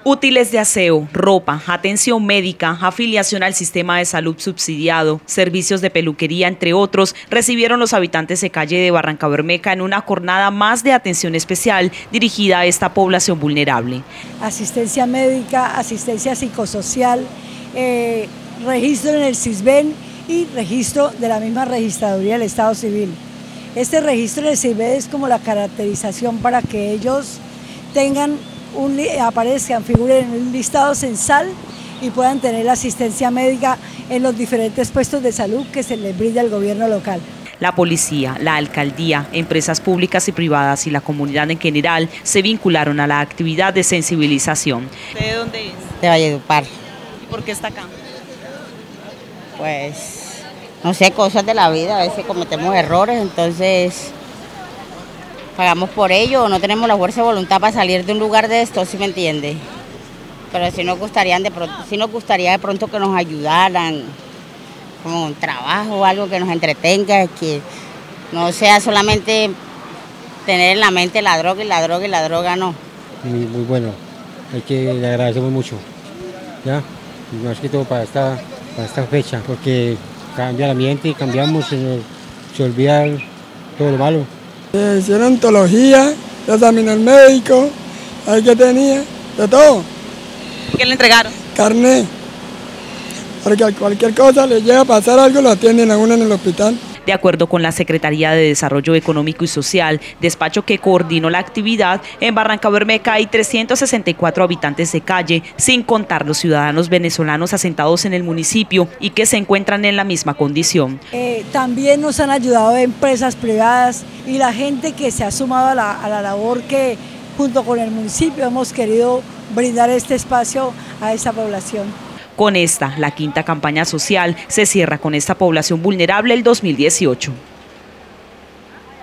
Útiles de aseo, ropa, atención médica, afiliación al sistema de salud subsidiado, servicios de peluquería, entre otros, recibieron los habitantes de calle de Barrancabermeja en una jornada más de atención especial dirigida a esta población vulnerable. Asistencia médica, asistencia psicosocial, registro en el CISBEN y registro de la misma registraduría del Estado Civil. Este registro en el CISBEN es como la caracterización para que ellos tengan aparezcan, figuren en un listado censal y puedan tener la asistencia médica en los diferentes puestos de salud que se les brinda al gobierno local. La policía, la alcaldía, empresas públicas y privadas y la comunidad en general se vincularon a la actividad de sensibilización. ¿Usted de dónde es? De Valledupar. ¿Y por qué está acá? Pues, no sé, cosas de la vida, a veces cometemos errores, entonces pagamos por ello o no tenemos la fuerza de voluntad para salir de un lugar de esto, ¿sí me entiende? Pero sí nos gustaría de pronto que nos ayudaran, como un trabajo, algo que nos entretenga, que no sea solamente tener en la mente la droga y la droga y la droga no. Muy bueno, le agradecemos mucho, ¿ya? Y más que todo para esta fecha, porque cambia el ambiente y cambiamos, se olvida todo lo malo. Hicieron ontología, examinó el médico, ahí que tenía, de todo. ¿Qué le entregaron? Carné, porque a cualquier cosa le llega a pasar algo, lo atienden a uno en el hospital. De acuerdo con la Secretaría de Desarrollo Económico y Social, despacho que coordinó la actividad, en Barrancabermeja hay 364 habitantes de calle, sin contar los ciudadanos venezolanos asentados en el municipio y que se encuentran en la misma condición. También nos han ayudado empresas privadas y la gente que se ha sumado a la labor que junto con el municipio hemos querido brindar este espacio a esa población. Con esta, la quinta campaña social, se cierra con esta población vulnerable el 2018.